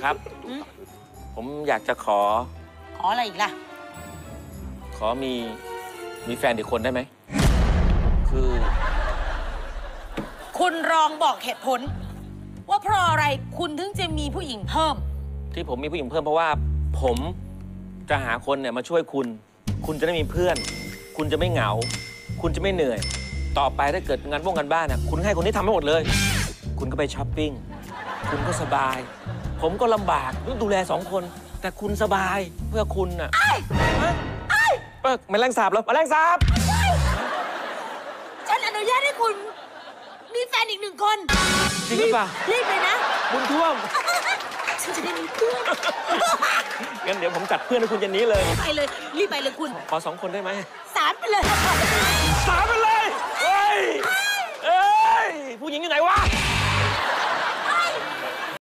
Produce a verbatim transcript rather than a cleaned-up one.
ครับผมอยากจะขอขออะไรอีกล่ะขอมีมีแฟนอีกคนได้ไหมคือคุณลองบอกเหตุผลว่าเพราะอะไรคุณถึงจะมีผู้หญิงเพิ่มที่ผมมีผู้หญิงเพิ่มเพราะว่าผมจะหาคนเนี่ยมาช่วยคุณคุณจะได้มีเพื่อนคุณจะไม่เหงาคุณจะไม่เหนื่อยต่อไปถ้าเกิดงานว่างงานบ้านน่ะคุณให้คนที่ทำให้หมดเลยคุณก็ไปช้อปปิ้งคุณก็สบายผมก็ลำบากต้องดูแลสองคนแต่คุณสบายเพื่อคุณน่ะไอ้ไอ้เออแมลงสาบเหรอแมลงสาบฉันอนุญาตให้คุณมีแฟนอีกหนึ่งคนจริงหรือเปล่ารีบเลยนะบุญท่วมฉันจะได้มีเพื่อนงั้นเดี๋ยวผมจัดเพื่อนให้คุณเย็นนี้เลยไปเลยรีบไปเลยคุณขอสองคนได้ไหมสามไปเลยสามไปเลยเฮ้ยเอ้ยผู้หญิงอยู่ไหนวะ